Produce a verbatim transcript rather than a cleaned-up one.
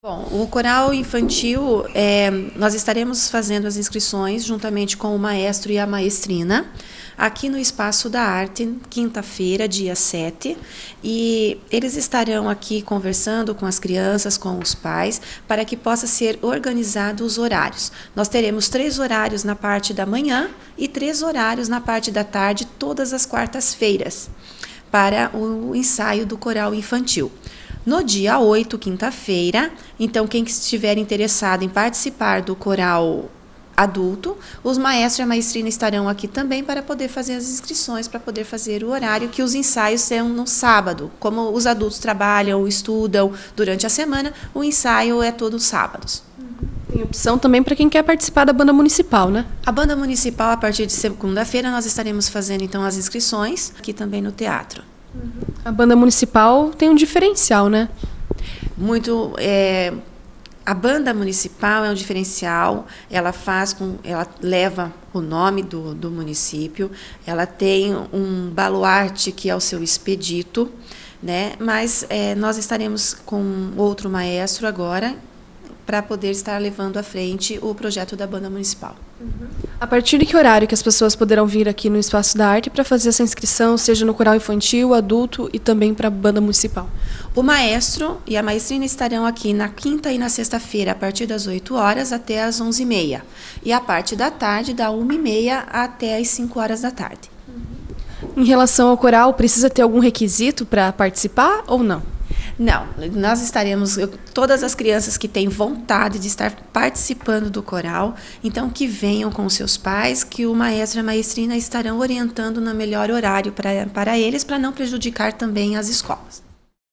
Bom, o coral infantil, é, nós estaremos fazendo as inscrições juntamente com o maestro e a maestrina, aqui no Espaço da Arte, quinta-feira, dia sete, e eles estarão aqui conversando com as crianças, com os pais, para que possa ser organizado os horários. Nós teremos três horários na parte da manhã e três horários na parte da tarde, todas as quartas-feiras, para o ensaio do coral infantil. No dia oito, quinta-feira, então quem estiver interessado em participar do coral adulto, os maestros e a maestrina estarão aqui também para poder fazer as inscrições, para poder fazer o horário, que os ensaios são no sábado. Como os adultos trabalham, estudam durante a semana, o ensaio é todos os sábados. Tem opção também para quem quer participar da banda municipal, né? A banda municipal, a partir de segunda-feira, nós estaremos fazendo então as inscrições, aqui também no teatro. A banda municipal tem um diferencial, né? Muito... É, a banda municipal é um diferencial, ela faz com, ela leva o nome do, do município, ela tem um baluarte que é o seu expedito, né? Mas é, nós estaremos com outro maestro agora para poder estar levando à frente o projeto da banda municipal. Uhum. A partir de que horário que as pessoas poderão vir aqui no Espaço da Arte para fazer essa inscrição, seja no coral infantil, adulto e também para a banda municipal? O maestro e a maestrina estarão aqui na quinta e na sexta-feira, a partir das oito horas até as onze e meia. E a parte da tarde, da uma e meia até as cinco horas da tarde. Em relação ao coral, precisa ter algum requisito para participar ou não? Não, nós estaremos, eu, todas as crianças que têm vontade de estar participando do coral, então que venham com seus pais, que o maestro e a maestrina estarão orientando no melhor horário para, para eles, para não prejudicar também as escolas.